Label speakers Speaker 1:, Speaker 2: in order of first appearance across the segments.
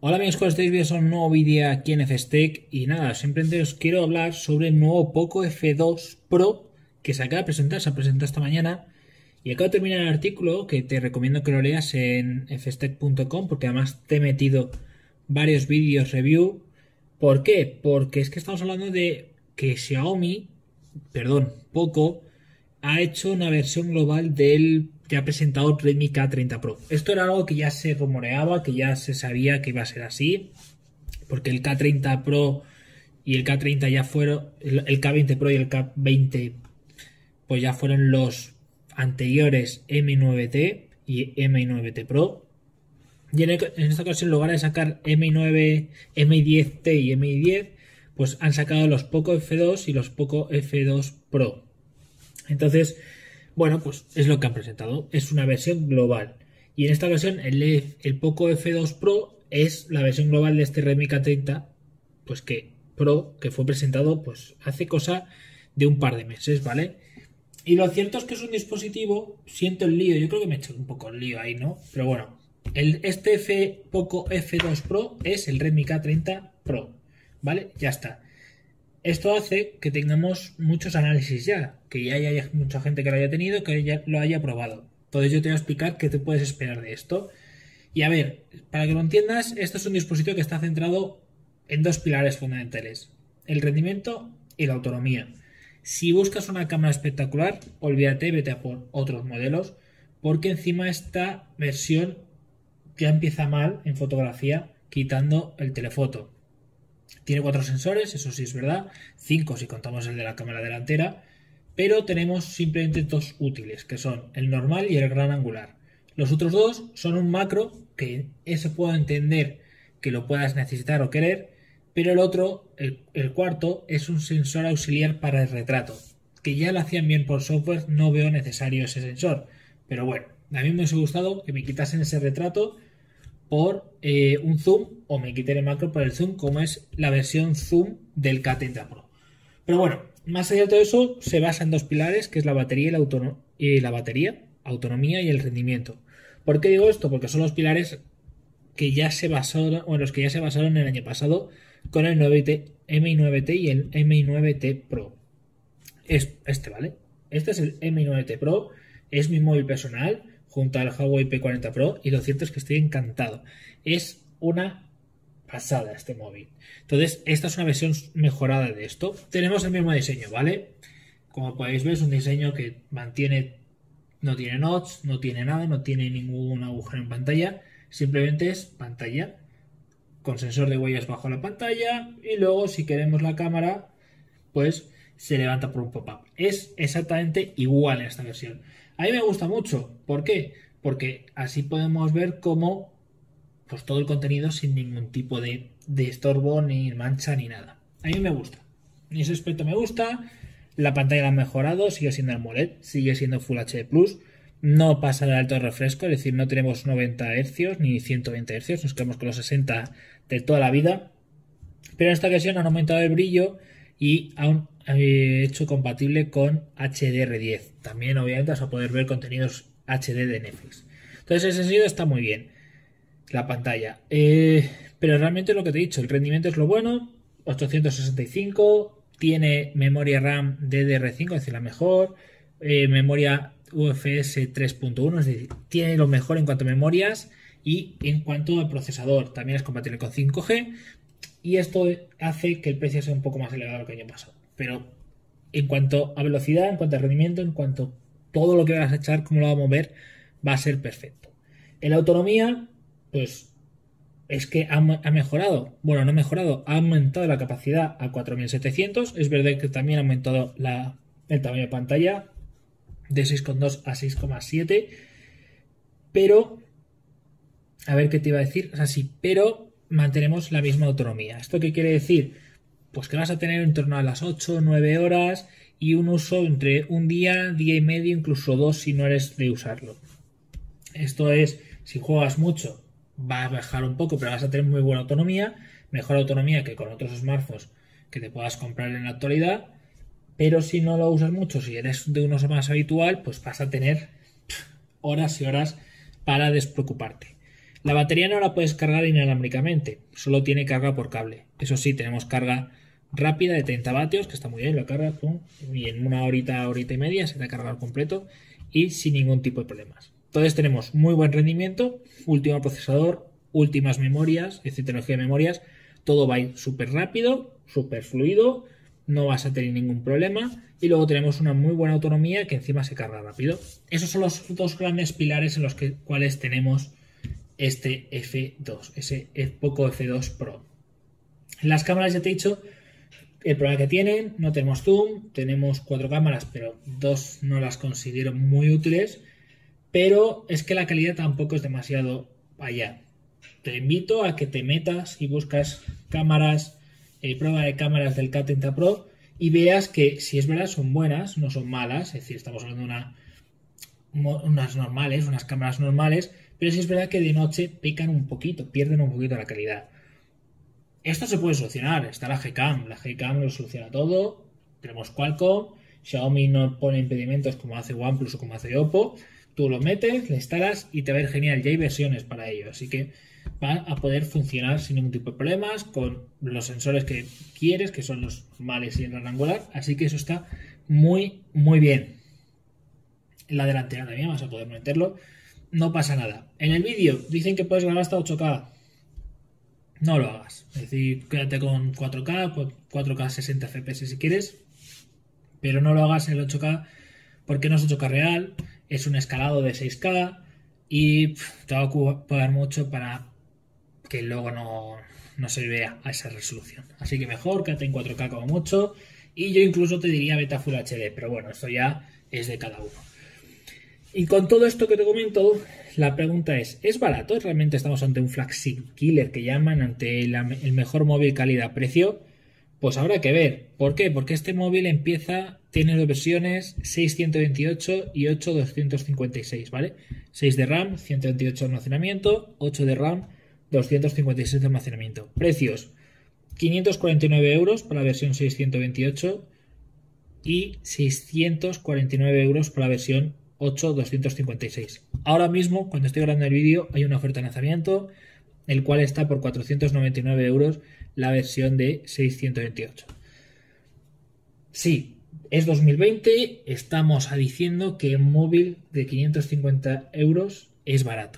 Speaker 1: Hola amigos, ¿cómo estáis? Bienvenidos a un nuevo vídeo aquí en FSTech y nada, simplemente os quiero hablar sobre el nuevo Poco F2 Pro que se acaba de presentar, se ha presentado esta mañana y acabo de terminar el artículo que te recomiendo que lo leas en fstech.com porque además te he metido varios vídeos review. ¿Por qué? Porque es que estamos hablando de que Poco ha hecho una versión global del que ha presentado Redmi K30 Pro. Esto era algo que ya se rumoreaba, que ya se sabía que iba a ser así, porque el K30 Pro y el K30 ya fueron, el K20 Pro y el K20 pues ya fueron los anteriores M9T y M9T Pro. Y en esta ocasión, en lugar de sacar M9, M10T y M10, pues han sacado los Poco F2 y los Poco F2 Pro. Entonces, bueno, pues es lo que han presentado. Es una versión global. Y en esta ocasión el Poco F2 Pro es la versión global de este Redmi K30, pues que Pro, que fue presentado pues hace cosa de un par de meses, ¿vale? Y lo cierto es que es un dispositivo, siento el lío, yo creo que me he hecho un poco el lío ahí, ¿no? Pero bueno, Poco F2 Pro es el Redmi K30 Pro, ¿vale? Ya está. Esto hace que tengamos muchos análisis ya, que ya haya mucha gente que lo haya tenido, que ya lo haya probado. Entonces yo te voy a explicar qué te puedes esperar de esto. Y a ver, para que lo entiendas, esto es un dispositivo que está centrado en dos pilares fundamentales, el rendimiento y la autonomía. Si buscas una cámara espectacular, olvídate, vete a por otros modelos, porque encima esta versión ya empieza mal en fotografía, quitando el telefoto. Tiene 4 sensores, eso sí es verdad, 5 si contamos el de la cámara delantera, pero tenemos simplemente dos útiles, que son el normal y el gran angular. Los otros dos son un macro, que ese puedo entender que lo puedas necesitar o querer, pero el otro, el cuarto, es un sensor auxiliar para el retrato, que ya lo hacían bien por software, no veo necesario ese sensor. Pero bueno, a mí me hubiese gustado que me quitasen ese retrato por un zoom o me quité el macro por el zoom, como es la versión zoom del K30 Pro. Pero bueno, más allá de todo eso, se basa en dos pilares, que es la batería y la batería, autonomía y el rendimiento. ¿Por qué digo esto? Porque son los pilares que ya se basaron, o en los que ya se basaron el año pasado con el Mi 9T y el Mi 9T Pro. Es este, ¿vale? Este es el Mi 9T Pro, es mi móvil personal junto al Huawei P40 Pro y lo cierto es que estoy encantado. Es una pasada este móvil. Entonces, esta es una versión mejorada de esto. Tenemos el mismo diseño, ¿vale? Como podéis ver, es un diseño que mantiene, no tiene notch, no tiene nada, no tiene ningún agujero en pantalla, simplemente es pantalla con sensor de huellas bajo la pantalla y luego si queremos la cámara, pues se levanta por un pop-up. Es exactamente igual en esta versión. A mí me gusta mucho. ¿Por qué? Porque así podemos ver cómo pues todo el contenido sin ningún tipo de estorbo, ni mancha, ni nada. A mí me gusta. En ese aspecto me gusta. La pantalla la han mejorado, sigue siendo AMOLED, sigue siendo Full HD+. No pasa el alto refresco, es decir, no tenemos 90 Hz ni 120 Hz, nos quedamos con los 60 de toda la vida. Pero en esta ocasión han aumentado el brillo y han hecho compatible con HDR10. También, obviamente, vas a poder ver contenidos HD de Netflix. Entonces, ese sentido está muy bien. La pantalla. Pero realmente lo que te he dicho, el rendimiento es lo bueno. 865. Tiene memoria RAM DDR5, es decir, la mejor. Memoria UFS 3.1, es decir, tiene lo mejor en cuanto a memorias. Y en cuanto al procesador, también es compatible con 5G. Y esto hace que el precio sea un poco más elevado que el año pasado. Pero en cuanto a velocidad, en cuanto a rendimiento, en cuanto a todo lo que vas a echar, cómo lo va a mover, va a ser perfecto. En la autonomía, pues es que ha mejorado. Bueno, no ha mejorado, ha aumentado la capacidad a 4700. Es verdad que también ha aumentado el tamaño de pantalla de 6,2 a 6,7. Pero, a ver qué te iba a decir. O sea, sí, pero mantenemos la misma autonomía. ¿Esto qué quiere decir? Pues que vas a tener en torno a las 8 o 9 horas y un uso entre un día, día y medio, incluso dos si no eres de usarlo. Esto es, si juegas mucho, va a bajar un poco, pero vas a tener muy buena autonomía, mejor autonomía que con otros smartphones que te puedas comprar en la actualidad, pero si no lo usas mucho, si eres de un uso más habitual, pues vas a tener horas y horas para despreocuparte. La batería no la puedes cargar inalámbricamente, solo tiene carga por cable. Eso sí, tenemos carga rápida de 30 vatios, que está muy bien, lo cargas, pum, y en una horita, horita y media se te ha cargado completo y sin ningún tipo de problemas. Entonces tenemos muy buen rendimiento, último procesador, últimas memorias, es decir, tecnología de memorias, todo va a ir súper rápido, súper fluido, no vas a tener ningún problema y luego tenemos una muy buena autonomía que encima se carga rápido. Esos son los dos grandes pilares en los cuales tenemos este F2, ese Poco F2 Pro. Las cámaras ya te he dicho el problema que tienen, no tenemos zoom, tenemos 4 cámaras, pero 2 no las considero muy útiles, pero es que la calidad tampoco es demasiado allá. Te invito a que te metas y buscas cámaras, prueba de cámaras del K30 Pro y veas que si es verdad son buenas, no son malas, es decir, estamos hablando de unas normales, unas cámaras normales, pero sí es verdad que de noche pecan un poquito, pierden un poquito la calidad. Esto se puede solucionar, está la Gcam lo soluciona todo, tenemos Qualcomm, Xiaomi no pone impedimentos como hace OnePlus o como hace Oppo, tú lo metes, le instalas y te va a ir genial, ya hay versiones para ello, así que va a poder funcionar sin ningún tipo de problemas, con los sensores que quieres, que son los normales y el gran angular, así que eso está muy bien. En la delantera también vas a poder meterlo, no pasa nada. En el vídeo dicen que puedes grabar hasta 8K, no lo hagas, es decir, quédate con 4K 60 FPS si quieres, pero no lo hagas en el 8K porque no es 8K real, es un escalado de 6K y te va a ocupar mucho para que luego no se vea a esa resolución. Así que mejor quédate en 4K como mucho y yo incluso te diría vete a Full HD, pero bueno, esto ya es de cada uno. Y con todo esto que te comento, la pregunta es barato? ¿Realmente estamos ante un flagship killer que llaman, ante el mejor móvil calidad-precio? Pues habrá que ver. ¿Por qué? Porque este móvil tiene dos versiones, 628 y 8256, ¿vale? 6 de RAM, 128 de almacenamiento, 8 de RAM, 256 de almacenamiento. Precios, 549 euros para la versión 628 y 649 euros para la versión 8,256. Ahora mismo, cuando estoy grabando el vídeo, hay una oferta de lanzamiento, el cual está por 499 euros la versión de 628. Sí, es 2020, estamos diciendo que un móvil de 550 euros es barato.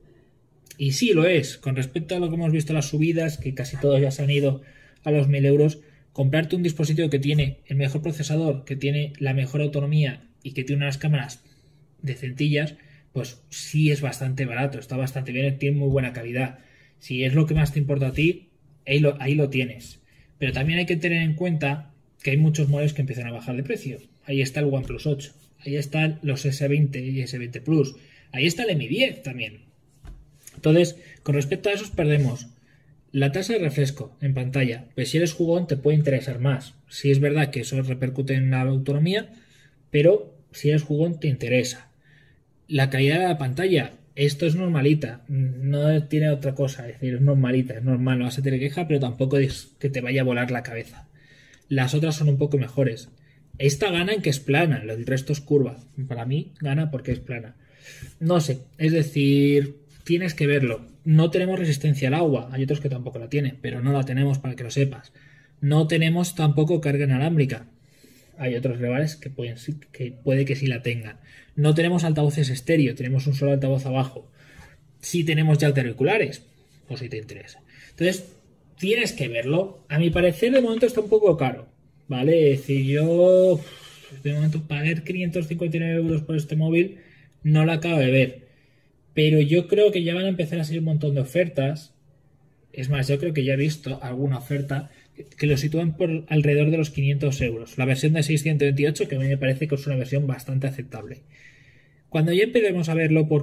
Speaker 1: Y sí lo es, con respecto a lo que hemos visto las subidas, que casi todos ya se han ido a los 1000 euros, comprarte un dispositivo que tiene el mejor procesador, que tiene la mejor autonomía y que tiene unas cámaras decentillas, pues sí es bastante barato, está bastante bien, tiene muy buena calidad. Si es lo que más te importa a ti, ahí lo tienes. Pero también hay que tener en cuenta que hay muchos modelos que empiezan a bajar de precio. Ahí está el OnePlus 8, ahí están los S20 y S20 Plus, ahí está el Mi 10 también. Entonces, con respecto a esos perdemos la tasa de refresco en pantalla, pues si eres jugón te puede interesar más. Si es verdad que eso repercute en la autonomía, pero si eres jugón te interesa. La calidad de la pantalla, esto es normalita, no tiene otra cosa, es decir, es normalita, es normal, no vas a tener queja, pero tampoco es que te vaya a volar la cabeza. Las otras son un poco mejores. Esta gana en que es plana, el resto es curva. Para mí gana porque es plana. No sé, es decir, tienes que verlo. No tenemos resistencia al agua, hay otros que tampoco la tienen, pero no la tenemos para que lo sepas. No tenemos tampoco carga inalámbrica. Hay otros rivales que puede que sí la tengan. No tenemos altavoces estéreo, tenemos un solo altavoz abajo. Sí tenemos jack de auriculares, o si te interesa. Entonces, tienes que verlo. A mi parecer, de momento está un poco caro, ¿vale? Es decir, yo de momento pagar 559 euros por este móvil no lo acabo de ver. Pero yo creo que ya van a empezar a salir un montón de ofertas. Es más, yo creo que ya he visto alguna oferta que lo sitúan por alrededor de los 500 euros. La versión de 628, que a mí me parece que es una versión bastante aceptable. Cuando ya empecemos a verlo por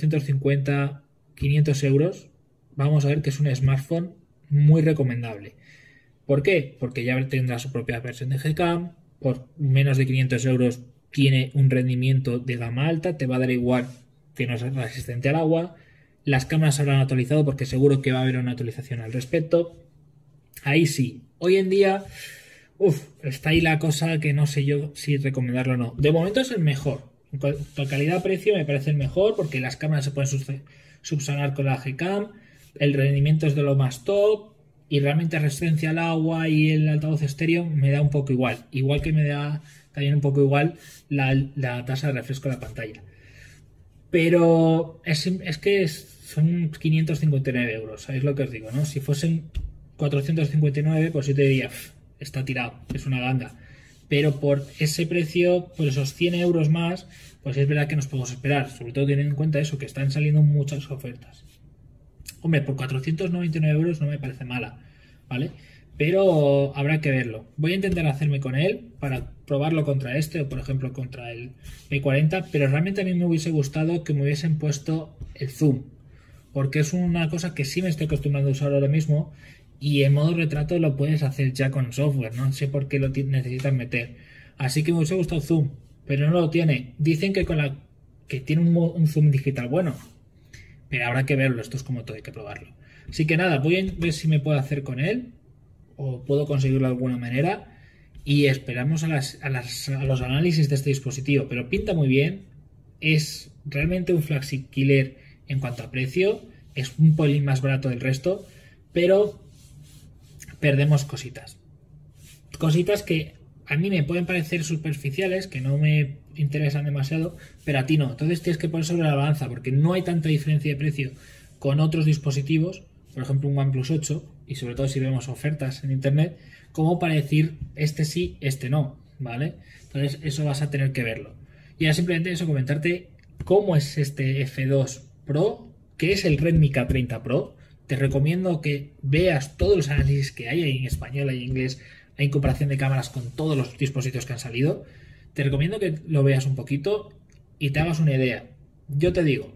Speaker 1: 450, 500 euros, vamos a ver que es un smartphone muy recomendable. ¿Por qué? Porque ya tendrá su propia versión de Gcam, por menos de 500 euros tiene un rendimiento de gama alta, te va a dar igual que no es resistente al agua, las cámaras se habrán actualizado porque seguro que va a haber una actualización al respecto. Ahí sí, hoy en día está ahí la cosa que no sé yo si recomendarlo o no. De momento es el mejor, en cuanto a calidad-precio me parece el mejor porque las cámaras se pueden subsanar con la Gcam, el rendimiento es de lo más top y realmente resistencia al agua y el altavoz estéreo me da un poco igual. Igual que me da también un poco igual la tasa de refresco de la pantalla. Pero es que son 559 euros, ¿sabéis lo que os digo, no? Si fuesen 459, pues yo te diría, está tirado, es una ganga. Pero por ese precio, por esos 100 euros más, pues es verdad que nos podemos esperar. Sobre todo teniendo en cuenta eso, que están saliendo muchas ofertas. Hombre, por 499 euros no me parece mala, ¿vale? Pero habrá que verlo. Voy a intentar hacerme con él para probarlo contra este o por ejemplo contra el P40, pero realmente a mí me hubiese gustado que me hubiesen puesto el zoom, porque es una cosa que sí me estoy acostumbrando a usar ahora mismo y en modo retrato lo puedes hacer ya con software, no sé por qué lo necesitas meter. Así que me hubiese gustado zoom, pero no lo tiene. Dicen que que tiene un zoom digital bueno, pero habrá que verlo, esto es como todo, hay que probarlo. Así que nada, voy a ver si me puedo hacer con él o puedo conseguirlo de alguna manera y esperamos a los análisis de este dispositivo, pero pinta muy bien, es realmente un flagship killer en cuanto a precio, es un pelín más barato del resto, pero perdemos cositas que a mí me pueden parecer superficiales, que no me interesan demasiado, pero a ti no. Entonces tienes que poner sobre la balanza, porque no hay tanta diferencia de precio con otros dispositivos, por ejemplo un OnePlus 8, y sobre todo si vemos ofertas en internet, como para decir este sí, este no, ¿vale? Entonces eso vas a tener que verlo. Y ahora simplemente eso, comentarte cómo es este F2 Pro, que es el Redmi K30 Pro. Te recomiendo que veas todos los análisis que hay en español y en inglés, en comparación de cámaras con todos los dispositivos que han salido. Te recomiendo que lo veas un poquito y te hagas una idea. Yo te digo,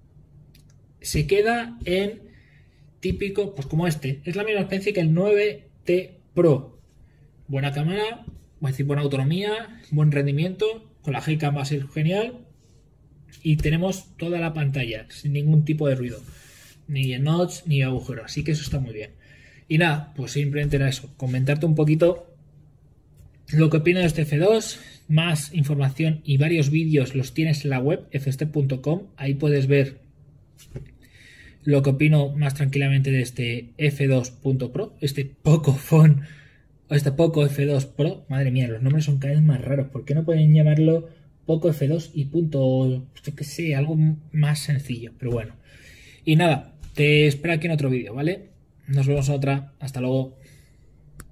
Speaker 1: se queda en típico, pues como este, es la misma especie que el 9T Pro. Buena cámara, voy a decir buena autonomía, buen rendimiento, con la Gcam va a ser genial y tenemos toda la pantalla sin ningún tipo de ruido, ni notch ni agujero, así que eso está muy bien. Y nada, pues simplemente era eso, comentarte un poquito lo que opino de este F2, más información y varios vídeos los tienes en la web fstep.com, ahí puedes ver lo que opino más tranquilamente de este F2.Pro, este Pocophone, o este Poco F2 Pro. Madre mía, los nombres son cada vez más raros, ¿por qué no pueden llamarlo Poco F2 y punto, yo que sé, algo más sencillo? Pero bueno, y nada, te espero aquí en otro vídeo, ¿vale? Nos vemos en otra, hasta luego.